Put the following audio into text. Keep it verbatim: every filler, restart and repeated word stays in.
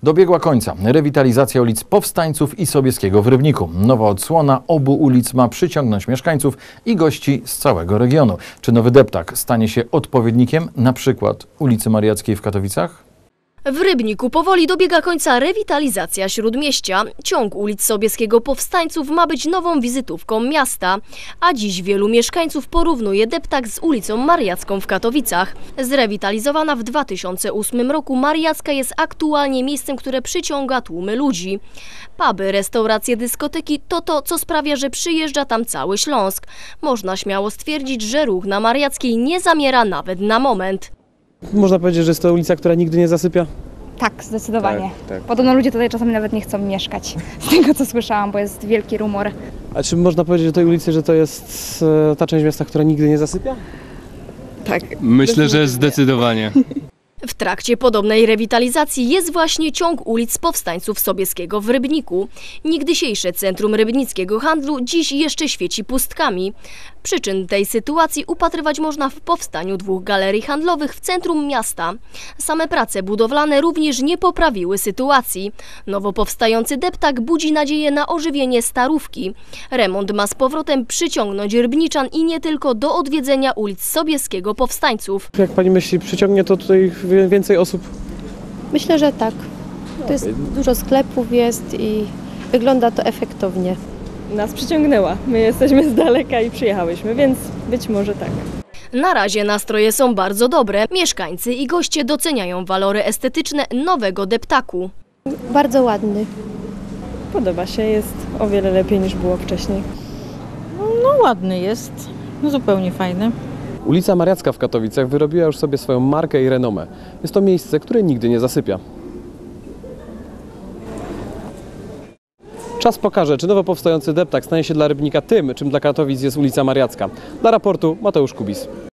Dobiegła końca rewitalizacja ulic Powstańców i Sobieskiego w Rybniku. Nowa odsłona obu ulic ma przyciągnąć mieszkańców i gości z całego regionu. Czy nowy deptak stanie się odpowiednikiem na przykład ulicy Mariackiej w Katowicach? W Rybniku powoli dobiega końca rewitalizacja Śródmieścia. Ciąg ulic Sobieskiego Powstańców ma być nową wizytówką miasta, a dziś wielu mieszkańców porównuje deptak z ulicą Mariacką w Katowicach. Zrewitalizowana w dwa tysiące ósmym roku, Mariacka jest aktualnie miejscem, które przyciąga tłumy ludzi. Puby, restauracje, dyskoteki to to, co sprawia, że przyjeżdża tam cały Śląsk. Można śmiało stwierdzić, że ruch na Mariackiej nie zamiera nawet na moment. Można powiedzieć, że jest to ulica, która nigdy nie zasypia? Tak, zdecydowanie. Tak, tak. Podobno ludzie tutaj czasami nawet nie chcą mieszkać, z tego co słyszałam, bo jest wielki rumor. A czy można powiedzieć o tej ulicy, że to jest e, ta część miasta, która nigdy nie zasypia? Tak. Myślę, że zdecydowanie. W trakcie podobnej rewitalizacji jest właśnie ciąg ulic Powstańców Sobieskiego w Rybniku. Niegdysiejsze centrum rybnickiego handlu dziś jeszcze świeci pustkami. Przyczyn tej sytuacji upatrywać można w powstaniu dwóch galerii handlowych w centrum miasta. Same prace budowlane również nie poprawiły sytuacji. Nowo powstający deptak budzi nadzieję na ożywienie Starówki. Remont ma z powrotem przyciągnąć rybniczan i nie tylko do odwiedzenia ulic Sobieskiego Powstańców. Jak pani myśli, przyciągnie to tutaj więcej osób? Myślę, że tak. To jest dużo sklepów jest i wygląda to efektownie. Nas przyciągnęła. My jesteśmy z daleka i przyjechałyśmy, więc być może tak. Na razie nastroje są bardzo dobre. Mieszkańcy i goście doceniają walory estetyczne nowego deptaku. Bardzo ładny. Podoba się, jest o wiele lepiej niż było wcześniej. No ładny jest, no zupełnie fajny. Ulica Mariacka w Katowicach wyrobiła już sobie swoją markę i renomę. Jest to miejsce, które nigdy nie zasypia. Czas pokaże, czy nowo powstający deptak stanie się dla Rybnika tym, czym dla Katowic jest ulica Mariacka. Dla raportu Mateusz Kubis.